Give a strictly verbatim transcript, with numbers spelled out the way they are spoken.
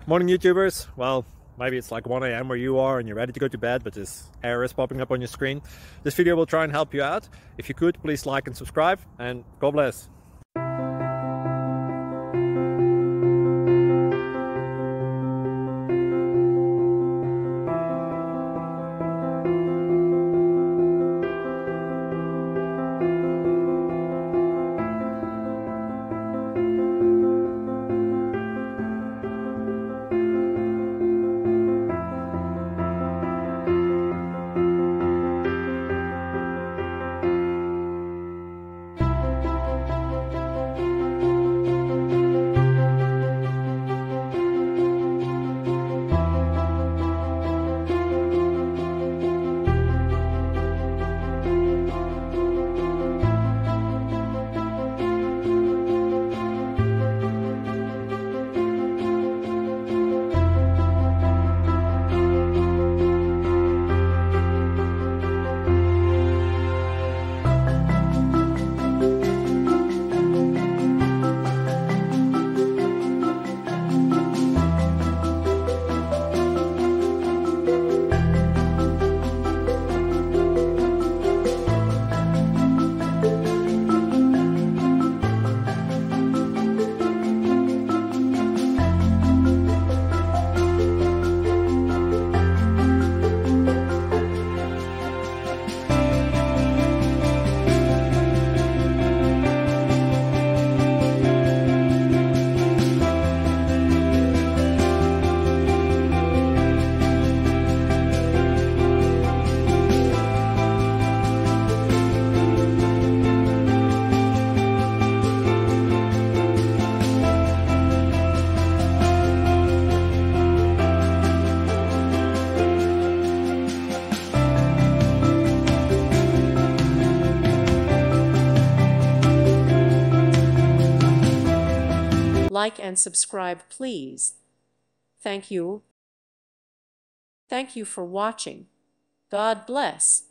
Morning YouTubers. Well, maybe it's like one A M where you are and you're ready to go to bed, but this error is popping up on your screen. This video will try and help you out. If you could, please like and subscribe, and God bless. Like and subscribe, please. Thank you. Thank you for watching. God bless.